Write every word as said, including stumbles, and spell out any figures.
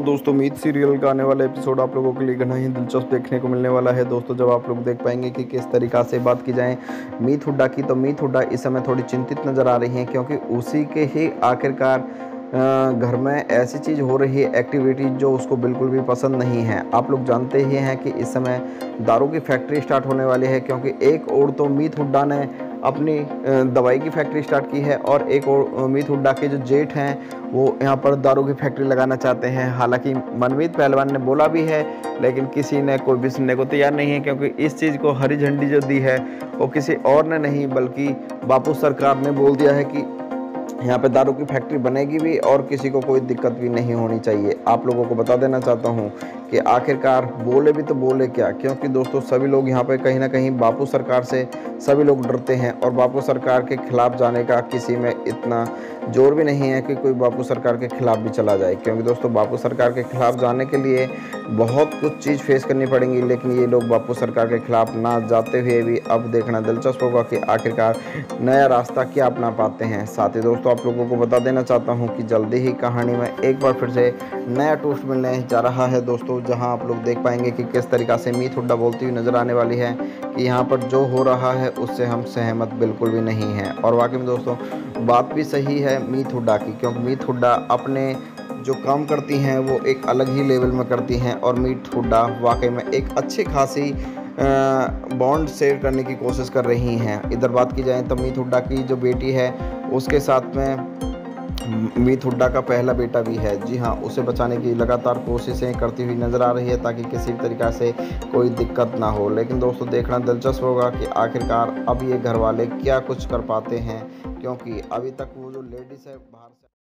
और दोस्तों मीत सीरियल का आने वाला एपिसोड आप लोगों के लिए घना ही दिलचस्प देखने को मिलने वाला है। दोस्तों जब आप लोग देख पाएंगे कि किस तरीक़ा से बात की जाए मीत हुड्डा की, तो मीत हुड्डा इस समय थोड़ी चिंतित नज़र आ रही हैं, क्योंकि उसी के ही आखिरकार घर में ऐसी चीज़ हो रही है, एक्टिविटी जो उसको बिल्कुल भी पसंद नहीं है। आप लोग जानते ही हैं कि इस समय दारू की फैक्ट्री स्टार्ट होने वाली है, क्योंकि एक और तो मीत हुड्डा ने अपनी दवाई की फैक्ट्री स्टार्ट की है और एक और मीत हुड्डा के जो जेठ हैं वो यहाँ पर दारू की फैक्ट्री लगाना चाहते हैं। हालांकि मनमीत पहलवान ने बोला भी है, लेकिन किसी ने कोई भी सुनने को तैयार नहीं है, क्योंकि इस चीज़ को हरी झंडी जो दी है वो किसी और ने नहीं बल्कि बापू सरकार ने बोल दिया है कि यहाँ पे दारू की फैक्ट्री बनेगी भी और किसी को कोई दिक्कत भी नहीं होनी चाहिए। आप लोगों को बता देना चाहता हूँ कि आखिरकार बोले भी तो बोले क्या, क्योंकि दोस्तों सभी लोग यहाँ पे कहीं ना कहीं बापू सरकार से सभी लोग डरते हैं और बापू सरकार के खिलाफ जाने का किसी में इतना जोर भी नहीं है कि कोई बापू सरकार के खिलाफ भी चला जाए, क्योंकि दोस्तों बापू सरकार के खिलाफ जाने के लिए बहुत कुछ चीज़ फेस करनी पड़ेंगी। लेकिन ये लोग बापू सरकार के खिलाफ ना जाते हुए भी अब देखना दिलचस्प होगा कि आखिरकार नया रास्ता क्या अपना पाते हैं। साथ ही दोस्तों आप लोगों को बता देना चाहता हूँ कि जल्दी ही कहानी में एक बार फिर से नया ट्विस्ट मिलने जा रहा है दोस्तों, जहां आप लोग देख पाएंगे कि किस तरीक़ा से मीत हुड्डा बोलती हुई नज़र आने वाली है कि यहाँ पर जो हो रहा है उससे हम सहमत बिल्कुल भी नहीं हैं। और वाकई में दोस्तों बात भी सही है मीत हुड्डा की, क्योंकि मीत हुड्डा अपने जो काम करती हैं वो एक अलग ही लेवल में करती हैं और मीत हुड्डा वाकई में एक अच्छी खासी बॉन्ड शेयर करने की कोशिश कर रही हैं। इधर बात की जाए तो मीत हुड्डा की जो बेटी है उसके साथ में मीत हुड्डा का पहला बेटा भी है। जी हाँ, उसे बचाने की लगातार कोशिशें करती हुई नज़र आ रही है ताकि किसी भी तरीक़ा से कोई दिक्कत ना हो। लेकिन दोस्तों देखना दिलचस्प होगा कि आखिरकार अब ये घर वाले क्या कुछ कर पाते हैं, क्योंकि अभी तक वो जो लेडीज़ है बाहर से